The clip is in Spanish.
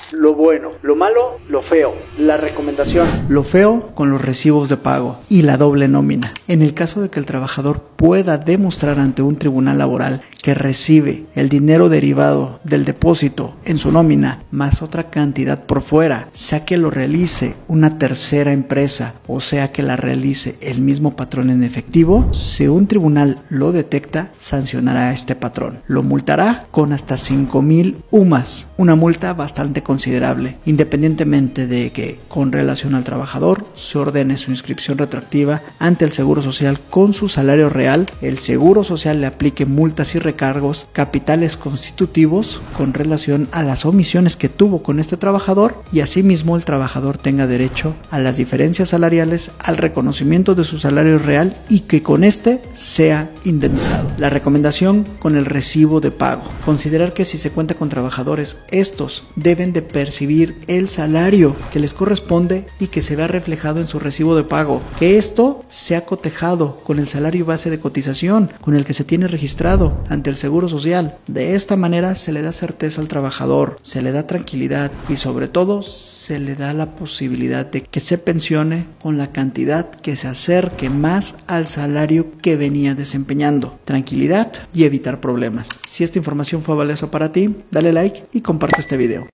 lo bueno, lo malo, lo feo, la recomendación. Lo feo con los recibos de pago y la doble nómina. En el caso de que el trabajador pueda demostrar ante un tribunal laboral que recibe el dinero derivado del depósito en su nómina más otra cantidad por fuera, sea que lo realice una tercera empresa o sea que la realice el mismo patrón en efectivo, si un tribunal lo detecta, sancionará a este patrón. Lo multará con hasta 5,000 UMAS, una multa bastante considerable, independientemente de que con relación al trabajador se ordene su inscripción retroactiva ante el Seguro Social con su salario real, el Seguro Social le aplique multas y recargos capitales constitutivos con relación a las omisiones que tuvo con este trabajador y asimismo el trabajador tenga derecho a las diferencias salariales, al reconocimiento de su salario real y que con este sea indemnizado. La recomendación con el recibo de pago. Considerar que si se cuenta con trabajadores, estos deben de percibir el salario que les corresponde y que se vea reflejado en su recibo de pago. Que esto sea cotejado con el salario base de cotización con el que se tiene registrado ante el Seguro Social. De esta manera se le da certeza al trabajador, se le da tranquilidad y sobre todo se le da la posibilidad de que se pensione con la cantidad que se acerque más al salario que venía desempeñando. Tranquilidad y evitar problemas. Si esta información fue valiosa para ti, dale like y comparte este video.